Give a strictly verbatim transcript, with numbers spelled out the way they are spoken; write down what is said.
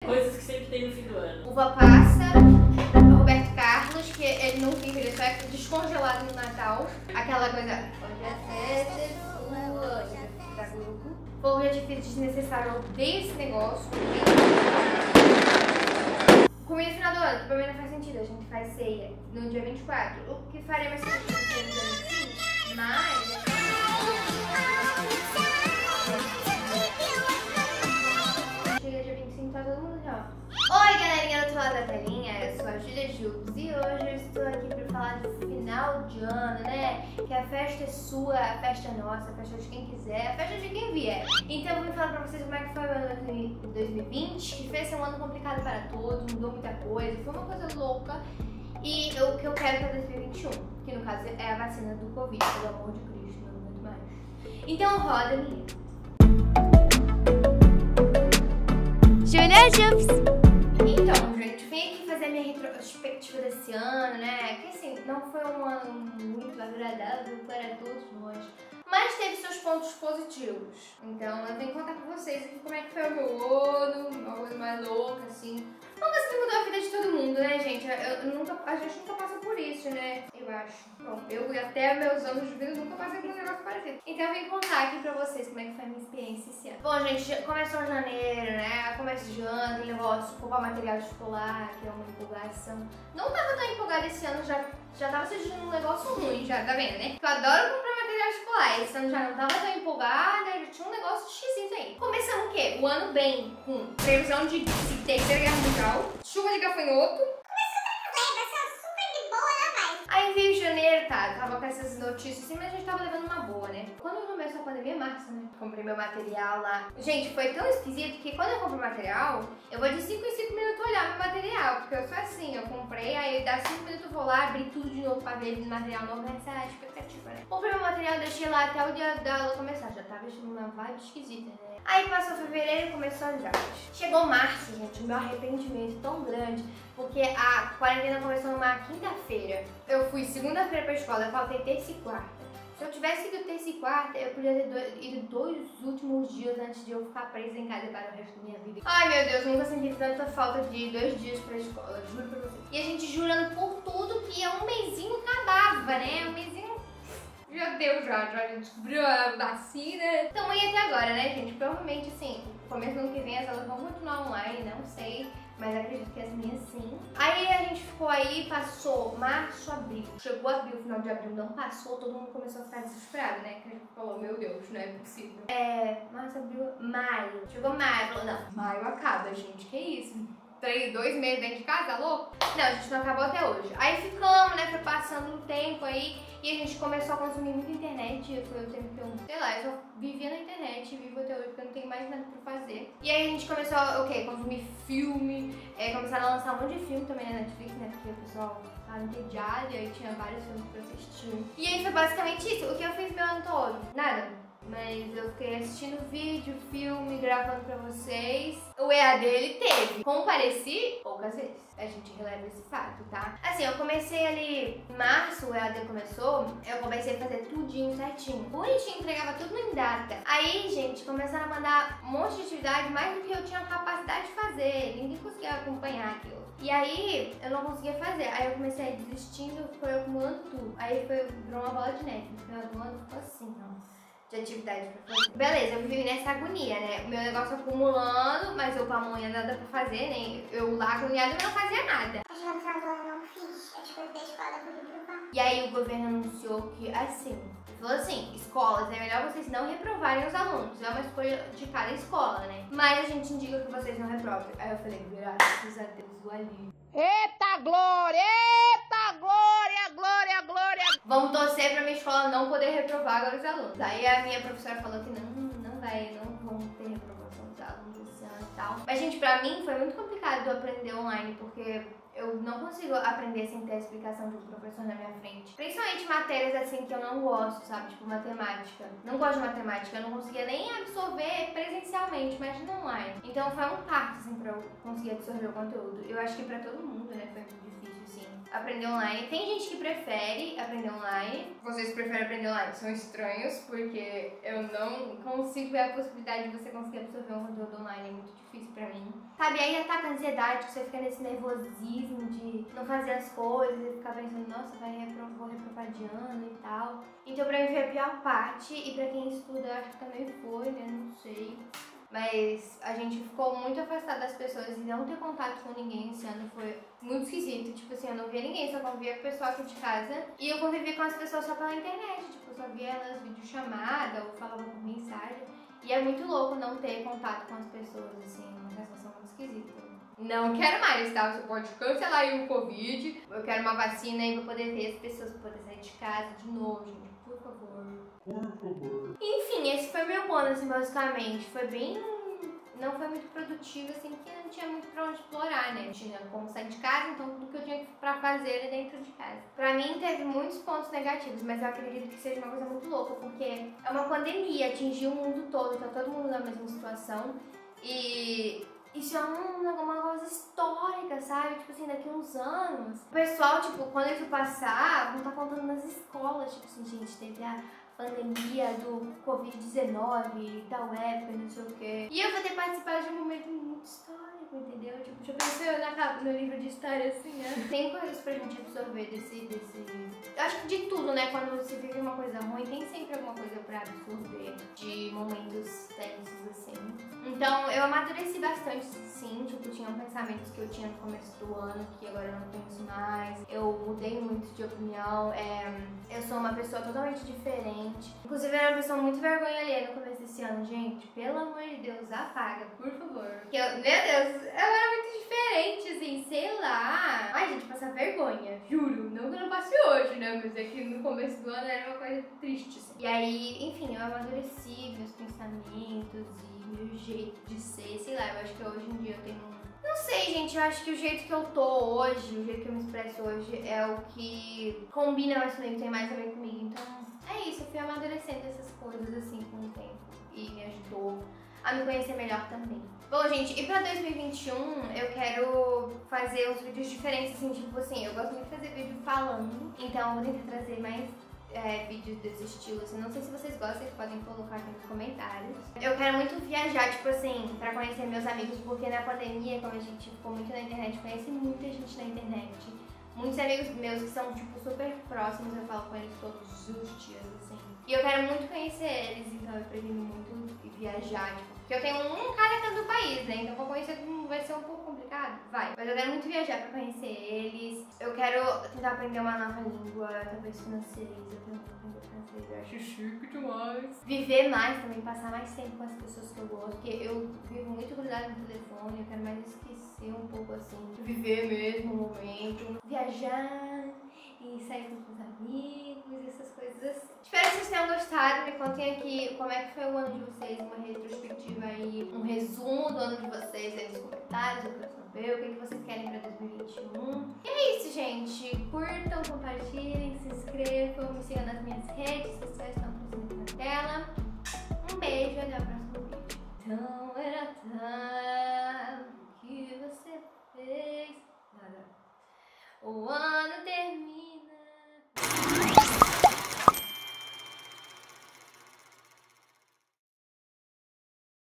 Coisas que sempre tem no fim do ano. Uva passa, Roberto Carlos, que ele não fica, ele só é descongelado no Natal. Aquela coisa, hoje é festa sua, hoje é festa da Globo. Fogo de artifício desnecessário, eu odeio esse negócio. Comida no final do ano, que pra mim não faz sentido, a gente faz ceia no dia vinte e quatro. O que faria mais sentido ser no dia vinte e cinco, mas... Chega dia vinte e cinco, tá todo mundo já. Oi galerinha do outro lado da telinha, eu sou a Julia Jux e hoje eu estou aqui pra falar do final de ano, né? Que a festa é sua, a festa é nossa, a festa é de quem quiser, a festa é de quem vier. Então eu vou falar pra vocês como é que foi o ano de dois mil e vinte, que fez ser um ano complicado para todos, mudou muita coisa, foi uma coisa louca. E o que eu quero para dois mil e vinte e um, que no caso é a vacina do Covid, pelo amor de Cristo, não muito mais. Então roda, menina. Julia Jux! Então, gente, vim aqui fazer a minha retrospectiva desse ano, né? Que assim, não foi um ano muito agradável para todos nós, mas teve seus pontos positivos. Então eu tenho que contar com vocês aqui como é que foi o meu ano, uma coisa mais louca, assim. Uma coisa que mudou a vida de todo mundo, né, gente? Eu, eu nunca, a gente nunca passa por isso, né? Eu acho. Bom, eu até meus anos de vida nunca passei por um negócio parecido. Então eu vim contar aqui pra vocês como é que foi a minha experiência esse ano. Bom, gente, começou janeiro, né? Começo de ano, aquele negócio de comprar material escolar, que é uma empolgação. Não tava tão empolgada esse ano, já, já tava sentindo um negócio ruim, já, tá vendo, né? Eu adoro comprar material escolar. Esse ano já não tava tão empolgada, já tinha um negócio esquisito aí. Começamos o quê? O ano bem com previsão de, de terceira guerra mundial, chuva de gafanhoto. Aí veio janeiro, tá, tava com essas notícias assim, mas a gente tava levando uma boa, né? Quando começou a pandemia, março, né? Comprei meu material lá. Gente, foi tão esquisito que quando eu compro material, eu vou de cinco em cinco minutos olhar meu material, porque eu sou assim, eu comprei, aí dá cinco minutos eu vou lá, abrir tudo de novo pra ver o material novo, essa é a expectativa, né? Comprei meu material, deixei lá até o dia da aula começar, já tava achando uma vibe esquisita, né? Aí passou fevereiro e começou as aulas. Chegou março, gente, o meu arrependimento tão grande, porque a quarentena começou numa quinta-feira. Eu fui segunda-feira pra escola, eu faltei terça e quarta. Se eu tivesse ido terça e quarta, eu podia ter do, ido dois últimos dias antes de eu ficar presa em casa para o resto da minha vida. Ai meu Deus, nunca senti tanta falta de dois dias pra escola, juro pra vocês. E a gente jurando por tudo que um mesinho acabava, né? Um mesinho... Já deu, já, já a gente descobriu a vacina. Então aí até agora, né, gente? Provavelmente, assim, no começo do ano que vem as aulas vão continuar online, não sei. Mas acredito que as minhas sim. Aí a gente ficou aí, passou março, abril. Chegou abril, final de abril, não passou, todo mundo começou a ficar desesperado, né? Que a gente falou, meu Deus, não é possível. É, março, abril, maio. Chegou maio, falou, não, maio acaba, gente, que isso? Três, dois meses dentro de casa, louco? Não, a gente não acabou até hoje. Aí ficamos, né, foi passando um tempo aí e a gente começou a consumir muita internet. Foi o tempo que eu, sei lá, eu só vivia na internet, vivo até hoje porque eu não tenho mais nada pra fazer. E aí a gente começou a, o quê? Consumir filme, é, começaram a lançar um monte de filme também na Netflix, né, porque o pessoal tava entediado e aí tinha vários filmes pra assistir. E aí foi basicamente isso. O que eu fiz meu ano todo? Nada. Mas eu fiquei assistindo vídeo, filme, gravando pra vocês. O E A D ele teve. Compareci poucas vezes. A gente releva esse fato, tá? Assim, eu comecei ali em março, o E A D começou, eu comecei a fazer tudinho certinho. Bonitinho, entregava tudo em data. Aí, gente, começaram a mandar um monte de atividade, mais do que eu tinha capacidade de fazer. Ninguém conseguia acompanhar aquilo. E aí, eu não conseguia fazer. Aí eu comecei a ir desistindo, foi acumulando tudo. Aí foi, virou uma bola de neve. No final do ano ficou assim, ó, de atividade pra fazer. Beleza, eu vivi nessa agonia, né? O meu negócio acumulando, mas eu com a mãe nada pra fazer, né? Eu lá agoniada eu não fazia nada. A gente no final do ano não fiz, é tipo, eu dei escola pra reprovar. E aí o governo anunciou que, assim, falou assim, escolas, é melhor vocês não reprovarem os alunos. É uma escolha de cada escola, né? Mas a gente indica que vocês não reprovem. Aí eu falei, graças a Deus, o alívio. Eita glória! Eita glória! Glória, glória! Vamos torcer pra minha escola não poder reprovar agora os alunos. Aí a minha professora falou que não, não vai, não vão ter reprovação dos alunos esse ano e tal. Mas, gente, pra mim foi muito complicado aprender online, porque eu não consigo aprender sem ter a explicação de um professor na minha frente. Principalmente matérias assim que eu não gosto, sabe? Tipo matemática. Não gosto de matemática, eu não conseguia nem absorver presencialmente, imagina online. Então foi um parto, assim, pra eu conseguir absorver o conteúdo. Eu acho que pra todo mundo, né, foi muito difícil, assim, aprender online. Tem gente que prefere aprender online. Vocês preferem aprender online? São estranhos, porque eu não consigo ver a possibilidade de você conseguir absorver um conteúdo online. É muito difícil pra mim. Sabe, aí ataca a ansiedade, que você fica nesse nervosismo de não fazer as coisas e ficar pensando, nossa, vai repro vou reprovar de ano e tal. Então pra mim foi a pior parte, e pra quem estuda eu acho que também foi, né, não sei. Mas a gente ficou muito afastado das pessoas e não ter contato com ninguém esse ano foi muito esquisito. Tipo assim, eu não via ninguém, só convivia com o pessoal aqui de casa. E eu convivia com as pessoas só pela internet, tipo, eu só via elas videochamada ou falava por mensagem. E é muito louco não ter contato com as pessoas, assim, uma sensação muito esquisita. Não quero mais, tá? Você pode cancelar aí o Covid. Eu quero uma vacina aí pra poder ver as pessoas, pra poder sair de casa de novo, gente. Por favor. Por favor. Enfim, esse foi meu ano, assim, basicamente. Foi bem... Não foi muito produtivo, assim, porque não tinha muito pra onde explorar, né? Não tinha como sair de casa, então tudo que eu tinha pra fazer era dentro de casa. Pra mim, teve muitos pontos negativos, mas eu acredito que seja uma coisa muito louca, porque é uma pandemia, atingiu o mundo todo, tá todo mundo na mesma situação. E... isso é uma, uma coisa histórica, sabe? Tipo assim, daqui a uns anos. O pessoal, tipo, quando isso passar, vão estar contando nas escolas. Tipo assim, gente, teve a pandemia do covid dezenove, tal época, não sei o quê. E eu vou ter participado de um momento muito histórico, entendeu? Tipo, já pensei na, no livro de história, assim, né? Tem coisas pra gente absorver desse, desse... Eu acho que de tudo, né? Quando você vive uma coisa ruim, tem sempre alguma coisa pra absorver de momentos tensos, assim. Então, eu amadureci bastante, sim, tipo, tinham pensamentos que eu tinha no começo do ano, que agora eu não penso mais. Eu mudei muito de opinião, é, eu sou uma pessoa totalmente diferente. Inclusive, eu era uma pessoa muito vergonha alheia no começo desse ano, gente. Pelo amor de Deus, apaga, por favor. Porque eu, meu Deus, eu era muito diferente, assim, sei lá. Ai, gente, passar vergonha, juro. Não que eu não passe hoje, né? Mas é que no começo do ano era uma coisa triste, assim. E aí, enfim, eu amadureci meus pensamentos e meu jeito de ser, sei lá, eu acho que hoje em dia eu tenho um... Não sei, gente, eu acho que o jeito que eu tô hoje, o jeito que eu me expresso hoje é o que combina mais comigo, tem mais a ver comigo, então é isso, eu fui amadurecendo essas coisas assim com o tempo e me ajudou a me conhecer melhor também. Bom, gente, e pra dois mil e vinte e um eu quero fazer uns vídeos diferentes, assim, tipo assim, eu gosto muito de fazer vídeo falando, então eu vou tentar trazer mais É, vídeos desse estilo, assim, não sei se vocês gostam, vocês podem colocar aqui nos comentários. Eu quero muito viajar, tipo assim, pra conhecer meus amigos, porque na pandemia, como a gente ficou muito na internet, conheci muita gente na internet. Muitos amigos meus que são, tipo, super próximos, eu falo com eles todos os dias, assim. E eu quero muito conhecer eles, então eu pretendo muito viajar, tipo, porque eu tenho um cada canto do país, né, então pra conhecer vai ser um pouco complicado, vai. Mas eu quero muito viajar pra conhecer eles. Eu quero tentar aprender uma nova língua, talvez francês, eu quero aprender francês, eu acho chique demais. Viver mais também, passar mais tempo com as pessoas que eu gosto, porque eu vivo muito grudado no telefone, eu quero mais esquecer um pouco, assim, viver mesmo o momento, viajar e sair com os amigos, essas coisas assim. Espero que vocês tenham gostado, me contem aqui como é que foi o ano de vocês, uma retrospectiva aí, um resumo do ano de vocês aí nos comentários, eu quero saber o que, que vocês querem pra dois mil e vinte e um. E é isso, gente, curtam, compartilhem, se inscrevam, me sigam nas minhas redes sociais, estão presentes na tela. Um beijo e até o próximo vídeo. Então era tanto que você fez nada. O ano termina.